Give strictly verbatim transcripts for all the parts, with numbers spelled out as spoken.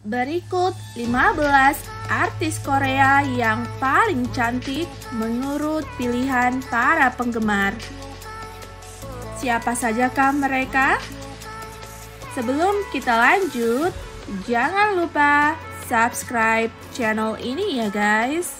Berikut lima belas artis Korea yang paling cantik menurut pilihan para penggemar. Siapa sajakah mereka? Sebelum kita lanjut, jangan lupa subscribe channel ini ya guys.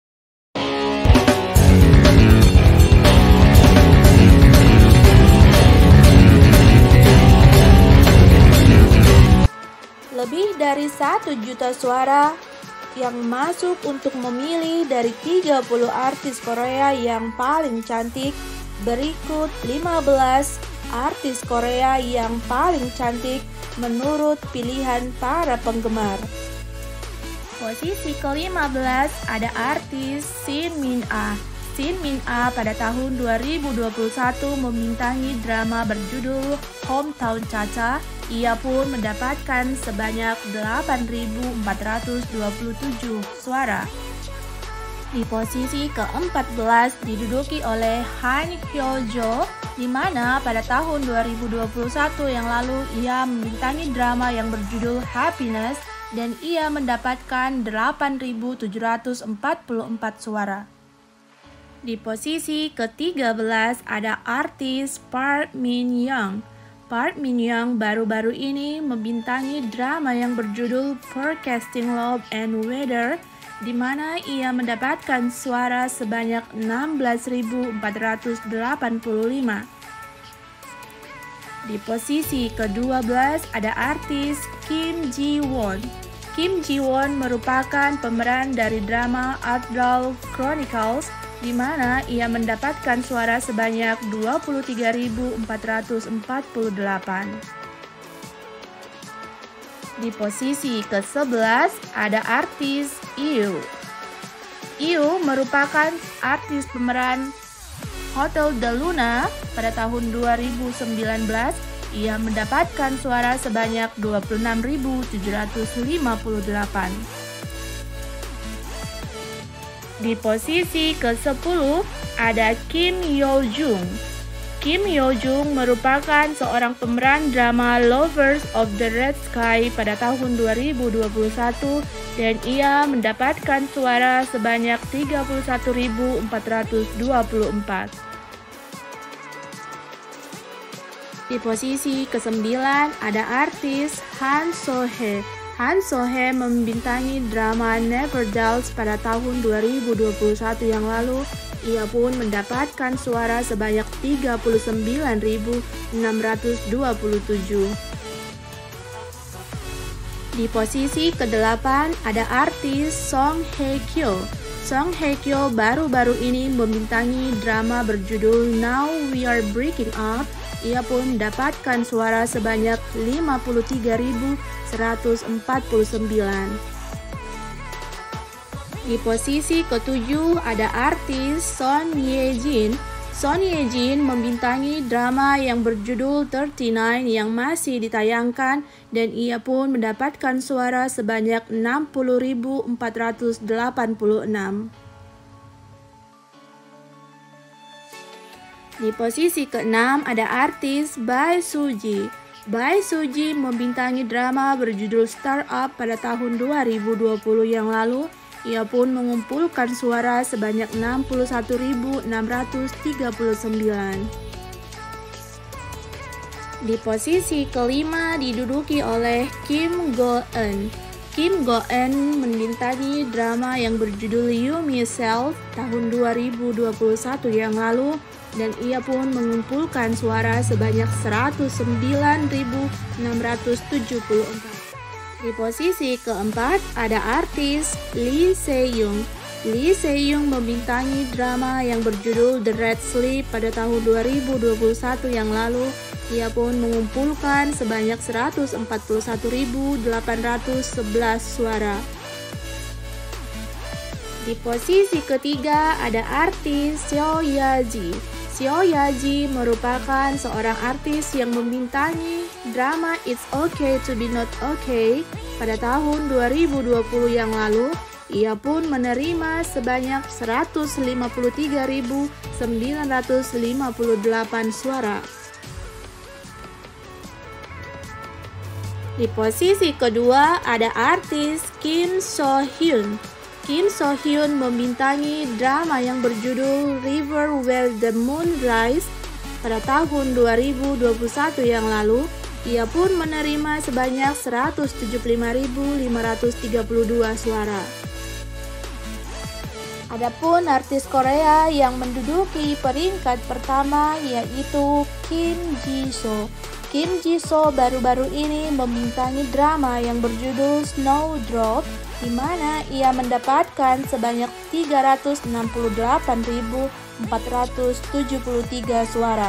Lebih dari satu juta suara yang masuk untuk memilih dari tiga puluh artis Korea yang paling cantik. Berikut lima belas artis Korea yang paling cantik menurut pilihan para penggemar. Posisi ke lima belas ada artis Shin Min-a. Shin Min-a pada tahun dua ribu dua puluh satu membintangi drama berjudul Hometown Cha-cha. Ia pun mendapatkan sebanyak delapan ribu empat ratus dua puluh tujuh suara. Di posisi ke empat belas diduduki oleh Han Hyo-jo, di mana pada tahun dua ribu dua puluh satu yang lalu ia membintangi drama yang berjudul Happiness dan ia mendapatkan delapan ribu tujuh ratus empat puluh empat suara. Di posisi ke tiga belas ada artis Park Min-young. Park Min-young baru-baru ini membintangi drama yang berjudul Forecasting Love and Weather, di mana ia mendapatkan suara sebanyak enam belas ribu empat ratus delapan puluh lima. Di posisi ke dua belas ada artis Kim Ji-won. Kim Ji-won merupakan pemeran dari drama Adult Chronicles, di mana ia mendapatkan suara sebanyak dua puluh tiga ribu empat ratus empat puluh delapan. Di posisi ke sebelas ada artis Iu. Iu merupakan artis pemeran Hotel de Luna pada tahun dua ribu sembilan belas. Ia mendapatkan suara sebanyak dua puluh enam ribu tujuh ratus lima puluh delapan. Di posisi ke sepuluh ada Kim Hyo-jung. Kim Hyo-jung merupakan seorang pemeran drama Lovers of the Red Sky pada tahun dua ribu dua puluh satu dan ia mendapatkan suara sebanyak tiga puluh satu ribu empat ratus dua puluh empat. Di posisi ke sembilan ada artis Han So-hye. Han So-hye membintangi drama Never Dulls pada tahun dua ribu dua puluh satu yang lalu. Ia pun mendapatkan suara sebanyak tiga puluh sembilan ribu enam ratus dua puluh tujuh. Di posisi ke delapan ada artis Song Hye Kyo. Song Hye Kyo baru-baru ini membintangi drama berjudul Now We Are Breaking Up. Ia pun mendapatkan suara sebanyak lima puluh tiga ribu seratus empat puluh sembilan. Di posisi ketujuh ada artis Son Ye-jin. Son Ye-jin membintangi drama yang berjudul tiga puluh sembilan yang masih ditayangkan dan ia pun mendapatkan suara sebanyak enam puluh ribu empat ratus delapan puluh enam. Di posisi keenam ada artis Bae Suji. Bae Suji membintangi drama berjudul Startup pada tahun dua ribu dua puluh yang lalu. Ia pun mengumpulkan suara sebanyak enam puluh satu ribu enam ratus tiga puluh sembilan. Di posisi kelima diduduki oleh Kim Go-eun. Kim Go-eun membintangi drama yang berjudul You Myself tahun dua ribu dua puluh satu yang lalu dan ia pun mengumpulkan suara sebanyak seratus sembilan ribu enam ratus tujuh puluh empat. Di posisi keempat ada artis Lee Se-young. Lee Se-young membintangi drama yang berjudul The Red Sleep pada tahun dua ribu dua puluh satu yang lalu. Ia pun mengumpulkan sebanyak seratus empat puluh satu ribu delapan ratus sebelas suara. Di posisi ketiga ada artis Seo Ye-ji. Seo Ye-ji merupakan seorang artis yang membintangi drama It's Okay to Be Not Okay pada tahun dua ribu dua puluh yang lalu. Ia pun menerima sebanyak seratus lima puluh tiga ribu sembilan ratus lima puluh delapan suara. Di posisi kedua ada artis Kim So Hyun. Kim So Hyun membintangi drama yang berjudul River Where the Moon Rise pada tahun dua ribu dua puluh satu yang lalu. Ia pun menerima sebanyak seratus tujuh puluh lima ribu lima ratus tiga puluh dua suara. Adapun artis Korea yang menduduki peringkat pertama yaitu Kim Ji So. Kim Ji So baru-baru ini membintangi drama yang berjudul Snowdrop, di mana ia mendapatkan sebanyak tiga ratus enam puluh delapan ribu empat ratus tujuh puluh tiga suara.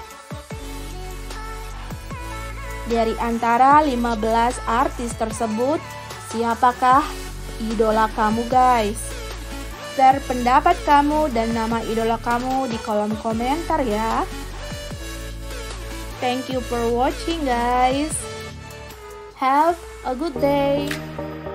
Dari antara lima belas artis tersebut, siapakah idola kamu guys? Share pendapat kamu dan nama idola kamu di kolom komentar ya. Thank you for watching guys. Have a good day.